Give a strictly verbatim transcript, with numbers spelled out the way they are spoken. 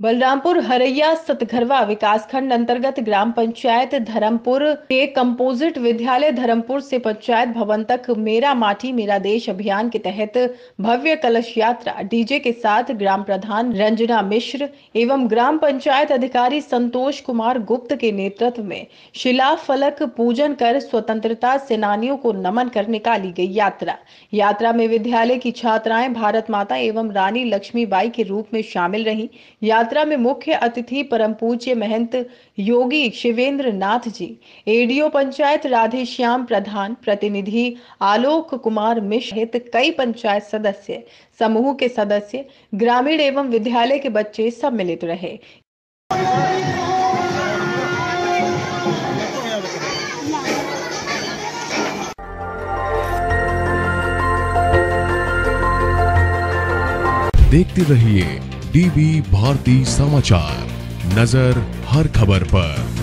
बलरामपुर हरैया सतघरवा विकासखंड अंतर्गत ग्राम पंचायत धर्मपुर के कंपोजिट विद्यालय धर्मपुर से पंचायत भवन तक मेरा माटी मेरा देश अभियान के तहत भव्य कलश यात्रा डीजे के साथ ग्राम प्रधान रंजना मिश्र एवं ग्राम पंचायत अधिकारी संतोष कुमार गुप्त के नेतृत्व में शिलाफलक पूजन कर स्वतंत्रता सेनानियों को नमन कर निकाली गई यात्रा। यात्रा में विद्यालय की छात्राएं भारत माता एवं रानी लक्ष्मीबाई के रूप में शामिल रहीं। यात्रा में मुख्य अतिथि परम पूज्य महंत योगी शिवेंद्र नाथ जी, एडीओ पंचायत राधेश्याम प्रधान, प्रतिनिधि आलोक कुमार मिश्र सहित कई पंचायत सदस्य, समूह के सदस्य, ग्रामीण एवं विद्यालय के बच्चे सम्मिलित रहे। देखते रहिए डीबी भारती समाचार, नजर हर खबर पर।